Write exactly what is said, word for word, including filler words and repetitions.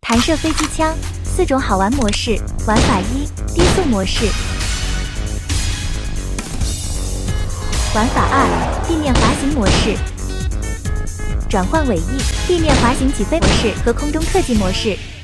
弹射飞机枪，四种好玩模式。玩法一：低速模式。玩法二：地面滑行模式。转换尾翼，地面滑行起飞模式和空中特技模式。